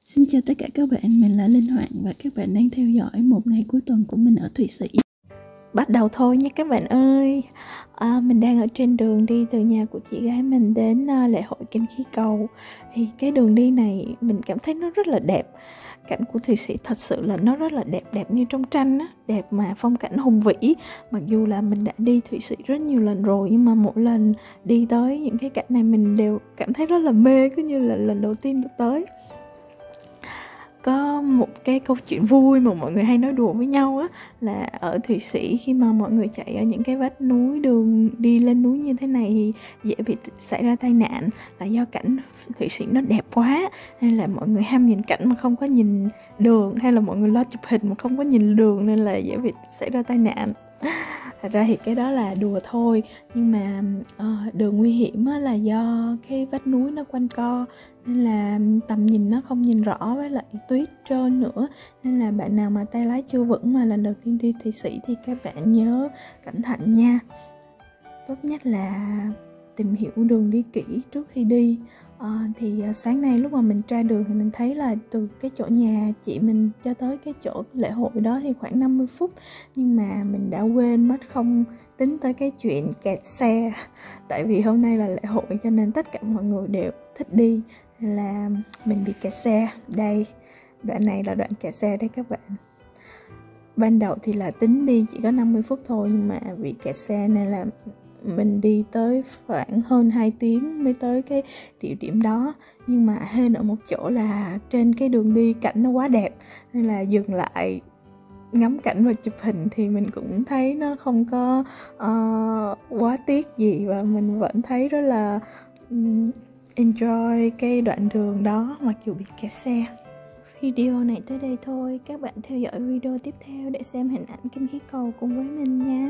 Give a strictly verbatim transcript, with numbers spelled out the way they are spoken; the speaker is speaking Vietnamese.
Xin chào tất cả các bạn, mình là Linh Hoàng và các bạn đang theo dõi một ngày cuối tuần của mình ở Thụy Sĩ. Bắt đầu thôi nha các bạn ơi. à, Mình đang ở trên đường đi từ nhà của chị gái mình đến uh, lễ hội Kinh Khí Cầu. Thì cái đường đi này mình cảm thấy nó rất là đẹp. Cảnh của Thụy Sĩ thật sự là nó rất là đẹp, đẹp như trong tranh á, đẹp mà phong cảnh hùng vĩ. Mặc dù là mình đã đi Thụy Sĩ rất nhiều lần rồi, nhưng mà mỗi lần đi tới những cái cảnh này mình đều cảm thấy rất là mê, cứ như là lần đầu tiên được tới. Có một cái câu chuyện vui mà mọi người hay nói đùa với nhau á, là ở Thụy Sĩ khi mà mọi người chạy ở những cái vách núi, đường đi lên núi như thế này thì dễ bị xảy ra tai nạn, là do cảnh Thụy Sĩ nó đẹp quá nên là mọi người ham nhìn cảnh mà không có nhìn đường, hay là mọi người lo chụp hình mà không có nhìn đường nên là dễ bị xảy ra tai nạn. Thật ra thì cái đó là đùa thôi, nhưng mà uh, đường nguy hiểm á, là do cái vách núi nó quanh co nên là tầm nhìn nó không nhìn rõ, với lại tuyết trơn nữa, nên là bạn nào mà tay lái chưa vững mà lần đầu tiên đi Thụy Sĩ thì các bạn nhớ cẩn thận nha. Tốt nhất là tìm hiểu đường đi kỹ trước khi đi. À, thì sáng nay lúc mà mình ra đường thì mình thấy là từ cái chỗ nhà chị mình cho tới cái chỗ lễ hội đó thì khoảng năm mươi phút, nhưng mà mình đã quên mất không tính tới cái chuyện kẹt xe. Tại vì hôm nay là lễ hội cho nên tất cả mọi người đều thích đi, nên là mình bị kẹt xe. Đây, đoạn này là đoạn kẹt xe đấy các bạn. Ban đầu thì là tính đi chỉ có năm mươi phút thôi, nhưng mà vì kẹt xe nên là mình đi tới khoảng hơn hai tiếng mới tới cái địa điểm đó. Nhưng mà hên ở một chỗ là trên cái đường đi cảnh nó quá đẹp, nên là dừng lại ngắm cảnh và chụp hình thì mình cũng thấy nó không có uh, quá tiếc gì, và mình vẫn thấy rất là um, enjoy cái đoạn đường đó mặc dù bị kẹt xe. Video này tới đây thôi, các bạn theo dõi video tiếp theo để xem hình ảnh Kinh Khí Cầu cùng với mình nha.